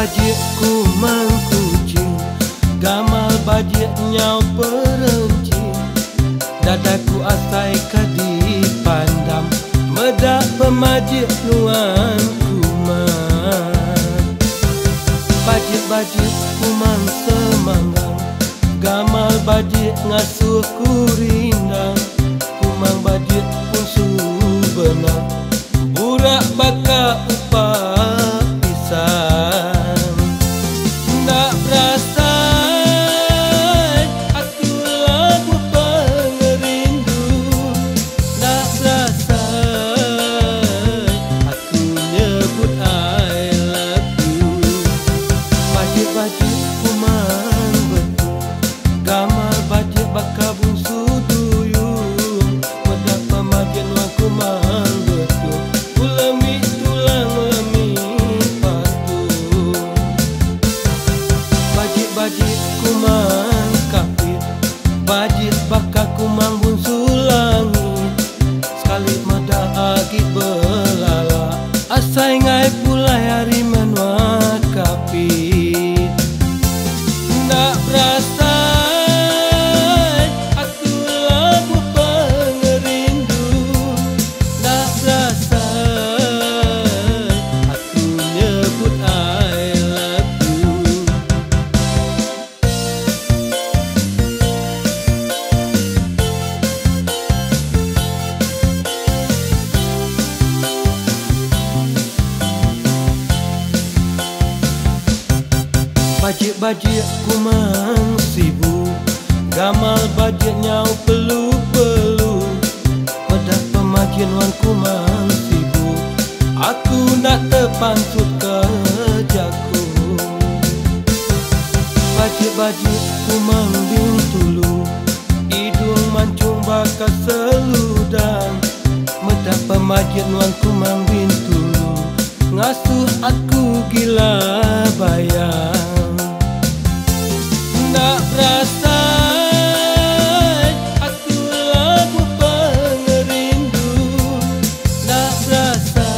bajik kumang kucing, gamal bajik nyau perencing. Dadaku asai kadi pandam, medak pemajik nuan kumang. Bajik-bajik kumang semanggang, gamal bajik ngasuh kurindang. Kumang bajik pun subenang, burak baka upah pisang. Nak berasa aku lagu pengerindu, nak berasa aku nyebut I love you. Bajik-bajik kumang betul, gamal bajik baka bungsu duyung. Medak pemajik nuan kumang betul, ulemi tulang lemi patuh. Bajik-bajik kumang kapit, bajik baka kumang bungsu langit. Sekali medak agi belala, asai ngai pulai hari menua kapit. Nak berasa aku lagu pengerindu, nak berasa aku nyebut I love you. Bajik-bajik kumang sibuk, gamal bajik nyau pelu-pelu. Medak pemajik nuan kumang sibuk, aku nak terpansut kerjaku. Bajik-bajik kumang bintulu, hidung mancung baka seludang. Medak pemajik nuan kumang bintulu, ngasuh aku gila bayang. Nak berasa aku lagu pengerindu, nak berasa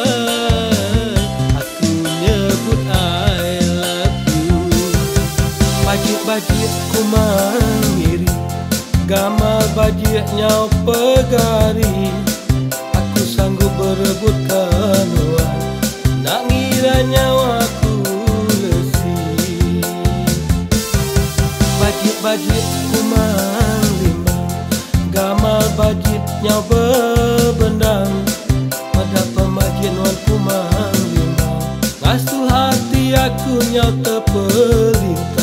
aku nyebut I love you. Bajik-bajik kumang iri, gamal bajik nyau pegari. Aku sanggup berebut kenuan, nak ngira nyawaku lesi. Bajik-bajik kumang limbang, gamal bajik nyau bebendang. Medak pemajik nuan kumang limbang, ngasuh hati aku nyau terpelintang.